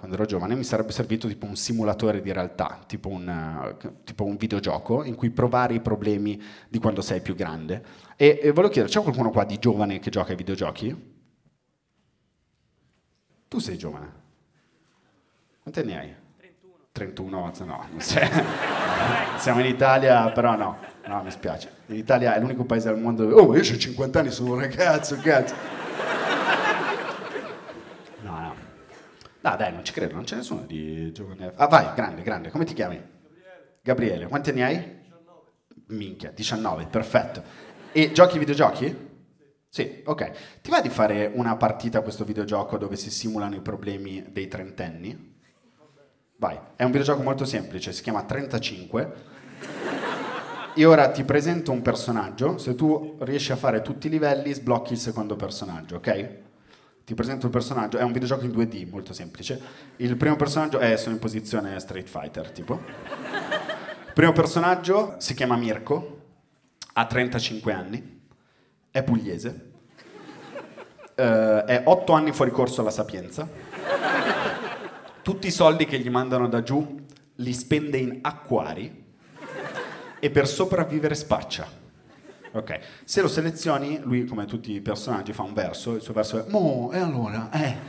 quando ero giovane, mi sarebbe servito tipo un simulatore di realtà, tipo un videogioco in cui provare i problemi di quando sei più grande. E volevo chiedere, c'è qualcuno qua di giovane che gioca ai videogiochi? Tu sei giovane. Quanti anni hai? 31, no, non sei. Siamo in Italia, però no, mi spiace. In Italia è l'unico paese al mondo dove... Oh, ma io ho 50 anni, sono un ragazzo, cazzo. No. No, dai, non ci credo, non c'è nessuno di giovane. Ah, vai, grande, come ti chiami? Gabriele, quanti anni hai? 19. Minchia, 19, perfetto. E giochi ai videogiochi? Sì, ok. Ti va di fare una partita a questo videogioco dove si simulano i problemi dei trentenni? Vai, è un videogioco molto semplice, si chiama 35. Io ora ti presento un personaggio, se tu riesci a fare tutti i livelli sblocchi il secondo personaggio, ok? Ti presento il personaggio, è un videogioco in 2D, molto semplice. Il primo personaggio sono in posizione Street Fighter, tipo. Il primo personaggio si chiama Mirko, ha 35 anni, è pugliese, è 8 anni fuori corso alla Sapienza. Tutti i soldi che gli mandano da giù li spende in acquari e per sopravvivere spaccia. Ok. Se lo selezioni, lui, come tutti i personaggi, fa un verso, il suo verso è Mo, e allora,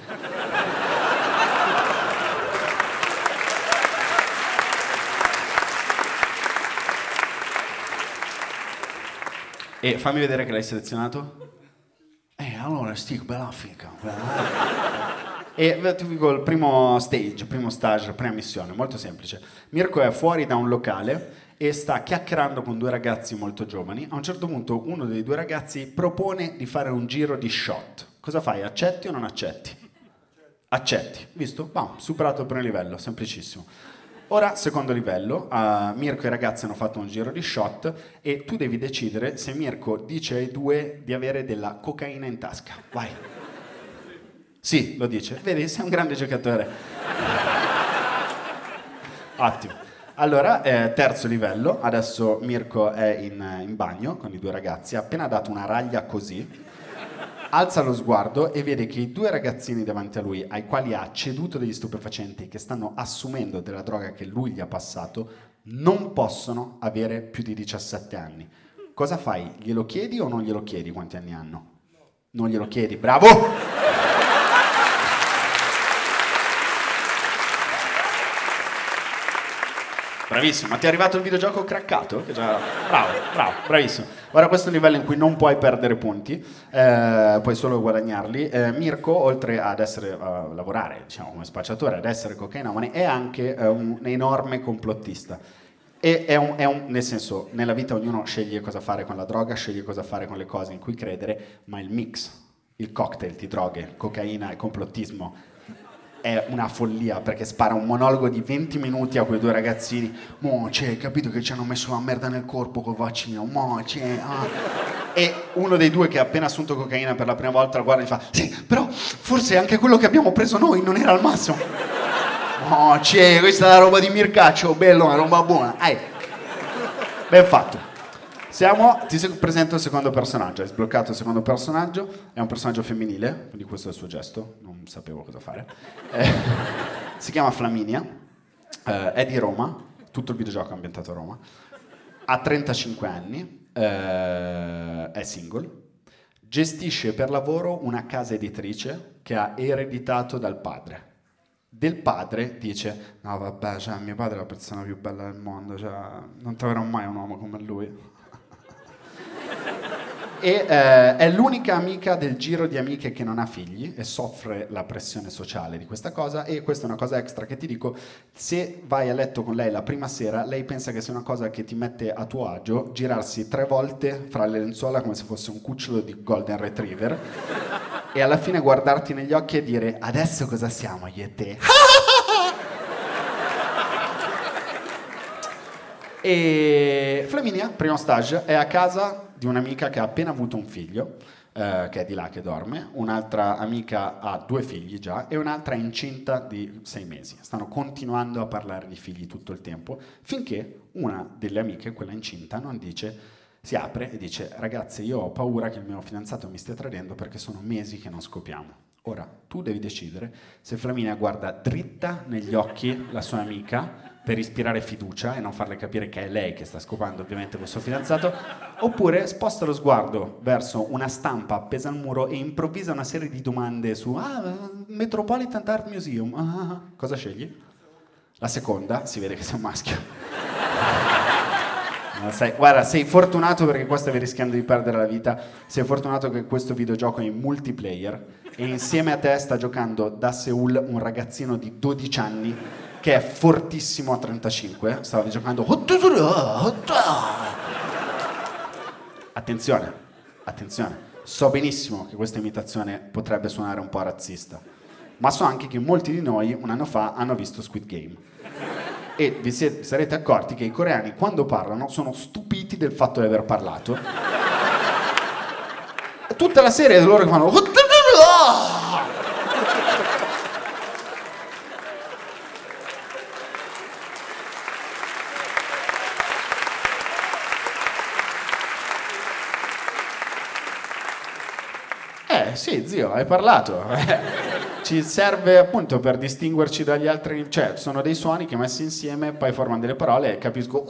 E fammi vedere che l'hai selezionato. Allora, stick, bella fica. E ti dico il primo stage, prima missione, molto semplice. Mirko è fuori da un locale e sta chiacchierando con due ragazzi molto giovani. A un certo punto uno dei due ragazzi propone di fare un giro di shot. Cosa fai? Accetti o non accetti? Accetti, visto? Bam, superato il primo livello, semplicissimo. Ora, secondo livello, Mirko e i ragazzi hanno fatto un giro di shot e tu devi decidere se Mirko dice ai due di avere della cocaina in tasca. Vai. Sì, lo dice. Vedi, sei un grande giocatore. Ottimo. Allora, terzo livello, adesso Mirko è in bagno con i due ragazzi, ha appena dato una raglia così, alza lo sguardo e vede che i due ragazzini davanti a lui, ai quali ha ceduto degli stupefacenti, che stanno assumendo della droga che lui gli ha passato, non possono avere più di 17 anni. Cosa fai? Glielo chiedi o non glielo chiedi quanti anni hanno? Non glielo chiedi, bravo! Bravissimo, ma ti è arrivato il videogioco craccato? Bravo, bravissimo. Ora questo è un livello in cui non puoi perdere punti, puoi solo guadagnarli. Mirko, oltre ad essere, lavorare, diciamo, come spacciatore, ad essere cocainomane, è anche un enorme complottista. Nel senso, nella vita ognuno sceglie cosa fare con la droga, sceglie cosa fare con le cose in cui credere, ma il mix, il cocktail di droghe, cocaina e complottismo è una follia, perché spara un monologo di 20 minuti a quei due ragazzini. Mo, c'è, capito che ci hanno messo la merda nel corpo col vaccino, mo, c'è, E uno dei due che ha appena assunto cocaina per la prima volta lo guarda e gli fa sì, però forse anche quello che abbiamo preso noi non era al massimo. Mo, c'è, questa è la roba di Mircaccio, bello, una roba buona. Ben fatto. Ti presento il secondo personaggio, hai sbloccato il secondo personaggio, è un personaggio femminile, quindi questo è il suo gesto, non sapevo cosa fare. Si chiama Flaminia, è di Roma, tutto il videogioco è ambientato a Roma, ha 35 anni, è single, gestisce per lavoro una casa editrice che ha ereditato dal padre. Del padre dice, no vabbè, cioè, mio padre è la persona più bella del mondo, cioè, non troverò mai un uomo come lui. E è l'unica amica del giro di amiche che non ha figli e soffre la pressione sociale di questa cosa, e questa è una cosa extra che ti dico: se vai a letto con lei la prima sera, lei pensa che sia una cosa che ti mette a tuo agio girarsi 3 volte fra le lenzuola come se fosse un cucciolo di Golden Retriever e alla fine guardarti negli occhi e dire adesso cosa siamo io e te? E Flaminia, primo stage, è a casa di un'amica che ha appena avuto un figlio, che è di là che dorme, un'altra amica ha 2 figli già e un'altra è incinta di 6 mesi. Stanno continuando a parlare di figli tutto il tempo, finché una delle amiche, quella incinta, non dice, si apre e dice: ragazze, io ho paura che il mio fidanzato mi stia tradendo perché sono mesi che non scopiamo. Ora, tu devi decidere se Flaminia guarda dritta negli occhi la sua amica per ispirare fiducia e non farle capire che è lei che sta scopando ovviamente col suo fidanzato, oppure sposta lo sguardo verso una stampa appesa al muro e improvvisa una serie di domande su Metropolitan Art Museum. Cosa scegli? La seconda, si vede che sei un maschio. Guarda, sei fortunato perché qua stavi rischiando di perdere la vita, sei fortunato che questo videogioco è in multiplayer e insieme a te sta giocando da Seoul un ragazzino di 12 anni che è fortissimo a 35, stava giocando... Attenzione, attenzione, so benissimo che questa imitazione potrebbe suonare un po' razzista, ma so anche che molti di noi un anno fa hanno visto Squid Game. E vi sarete accorti che i coreani quando parlano sono stupiti del fatto di aver parlato. E tutta la serie è loro che fanno... Sì, zio, hai parlato. Ci serve appunto per distinguerci dagli altri, cioè sono dei suoni che messi insieme poi formano delle parole e capisco.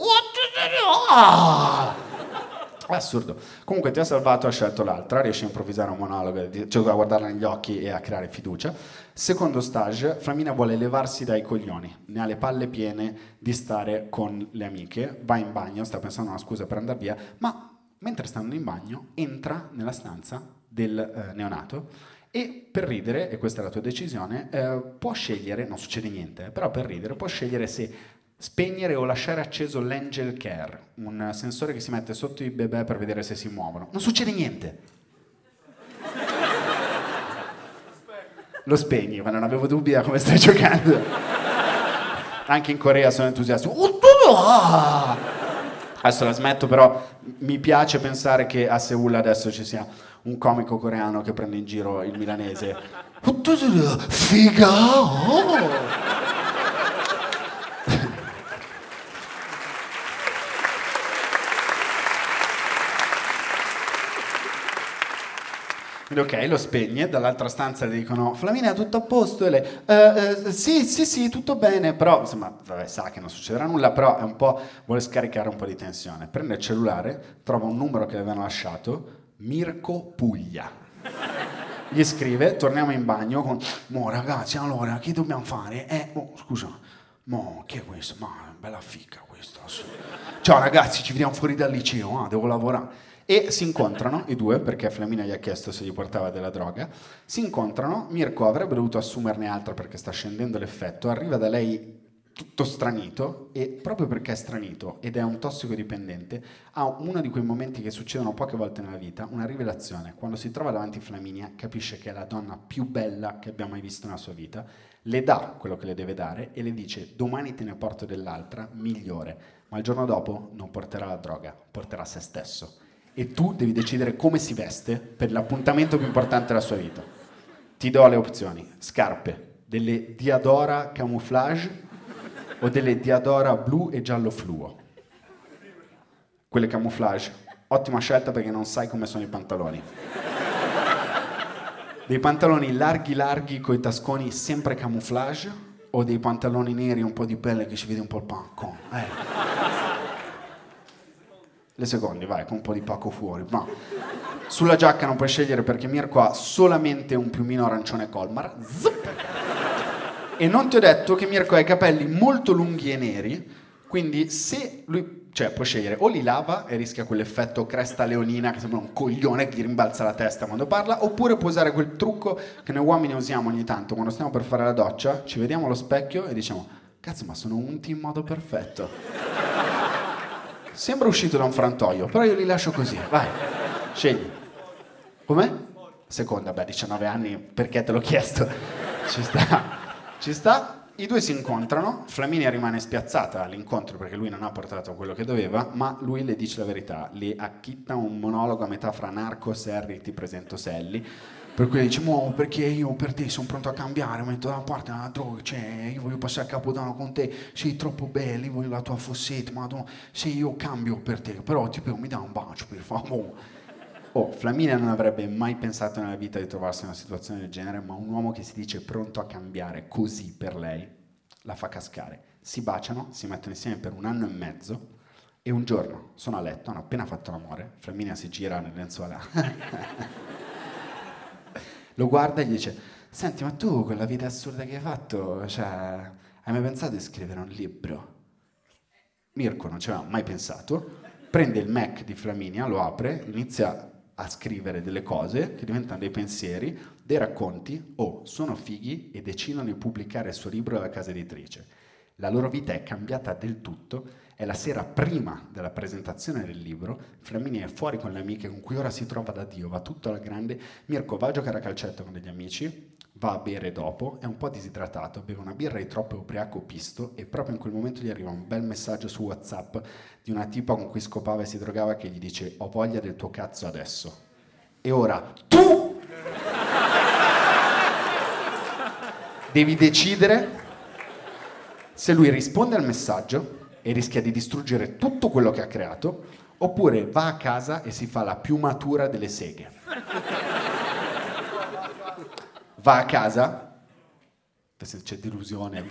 È assurdo. Comunque ti ha salvato, ha scelto l'altra, riesci a improvvisare un monologo, cioè a guardarla negli occhi e a creare fiducia. Secondo stage, Flaminia vuole levarsi dai coglioni, ne ha le palle piene di stare con le amiche, va in bagno, sta pensando a una scusa per andare via, ma mentre stanno in bagno entra nella stanza del neonato e per ridere, e questa è la tua decisione, può scegliere, non succede niente, però per ridere può scegliere se spegnere o lasciare acceso l'Angel Care, un sensore che si mette sotto i bebè per vedere se si muovono. Non succede niente. Lo spegni, ma non avevo dubbi da come stai giocando. Anche in Corea sono entusiasti. Adesso la smetto, però mi piace pensare che a Seoul adesso ci sia un comico coreano che prende in giro il milanese. Figa! Oh! Ok, lo spegne, dall'altra stanza le dicono Flaminia tutto a posto? E lei sì, tutto bene, però insomma vabbè, sa che non succederà nulla, però è un po', vuole scaricare un po' di tensione. Prende il cellulare, trova un numero che le avevano lasciato, Mirko Puglia. Gli scrive, torniamo in bagno con mo ragazzi, allora che dobbiamo fare? Scusa, mo che è questo? Ma bella fica questa. Ciao ragazzi, ci vediamo fuori dal liceo, devo lavorare. E si incontrano i due, perché Flaminia gli ha chiesto se gli portava della droga. Si incontrano, Mirko avrebbe dovuto assumerne altra perché sta scendendo l'effetto, arriva da lei tutto stranito e proprio perché è stranito ed è un tossicodipendente ha uno di quei momenti che succedono poche volte nella vita, una rivelazione. Quando si trova davanti a Flaminia capisce che è la donna più bella che abbia mai visto nella sua vita, le dà quello che le deve dare e le dice domani te ne porto dell'altra migliore, ma il giorno dopo non porterà la droga, porterà se stesso. E tu devi decidere come si veste per l'appuntamento più importante della sua vita. Ti do le opzioni. Scarpe, delle Diadora camouflage o delle Diadora blu e giallo fluo. Quelle camouflage, ottima scelta perché non sai come sono i pantaloni. Dei pantaloni larghi coi tasconi sempre camouflage o dei pantaloni neri un po' di pelle che ci vede un po' il pacco. Le seconde, vai, con un po' di pacco fuori. Ma sulla giacca non puoi scegliere perché Mirko ha solamente un piumino arancione Colmar. Zup! E non ti ho detto che Mirko ha i capelli molto lunghi e neri, quindi se lui, cioè può scegliere o li lava e rischia quell'effetto cresta leonina che sembra un coglione che gli rimbalza la testa quando parla, oppure può usare quel trucco che noi uomini usiamo ogni tanto quando stiamo per fare la doccia, ci vediamo allo specchio e diciamo cazzo ma sono unti in modo perfetto. Sembra uscito da un frantoio, però io li lascio così, vai, scegli. Com'è? Seconda, 19 anni, perché te l'ho chiesto? Ci sta. I due si incontrano, Flaminia rimane spiazzata all'incontro perché lui non ha portato quello che doveva, ma lui le dice la verità, le acchitta un monologo a metà fra Narcos e Harry ti presento Sally, per cui dice, perché io per te sono pronto a cambiare, metto da parte la droga, cioè io voglio passare a Capodanno con te, sei troppo bella, io voglio la tua fossetta, ma se io cambio per te, però tipo mi dà un bacio per favore. Oh, Flaminia non avrebbe mai pensato nella vita di trovarsi in una situazione del genere, ma un uomo che si dice pronto a cambiare così per lei, la fa cascare. Si baciano, si mettono insieme per 1 anno e mezzo e un giorno sono a letto, hanno appena fatto l'amore, Flaminia si gira nel lenzuola, lo guarda e gli dice: senti, ma tu quella vita assurda che hai fatto, cioè, hai mai pensato di scrivere un libro? Mirko non ci aveva mai pensato, prende il Mac di Flaminia, lo apre, inizia a scrivere delle cose che diventano dei pensieri, dei racconti, sono fighi e decidono di pubblicare il suo libro alla casa editrice. La loro vita è cambiata del tutto, è la sera prima della presentazione del libro, Flaminia è fuori con le amiche con cui ora si trova da Dio, va tutto alla grande, Mirko va a giocare a calcetto con degli amici, va a bere dopo, è un po' disidratato, beve una birra di troppo ubriaco pisto e proprio in quel momento gli arriva un bel messaggio su WhatsApp di una tipa con cui scopava e si drogava che gli dice: ho voglia del tuo cazzo adesso. E ora tu devi decidere se lui risponde al messaggio e rischia di distruggere tutto quello che ha creato, oppure va a casa e si fa la più matura delle seghe. Va a casa, se c'è delusione.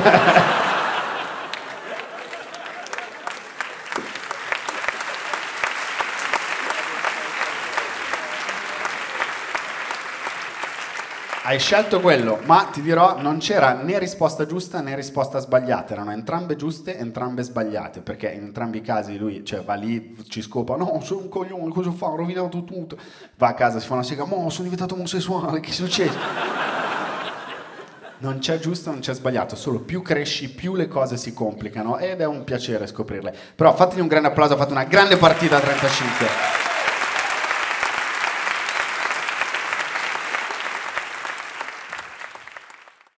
Hai scelto quello, ma ti dirò, non c'era né risposta giusta né risposta sbagliata, erano entrambe giuste, entrambe sbagliate, perché in entrambi i casi lui, cioè, va lì, ci scopa: no, sono un coglione, cosa fa, ho rovinato tutto. Va a casa, si fa una sega: sono diventato omosessuale, che succede? Non c'è giusto, non c'è sbagliato, solo più cresci, più le cose si complicano ed è un piacere scoprirle. Però fategli un grande applauso, ha fatto una grande partita a 35.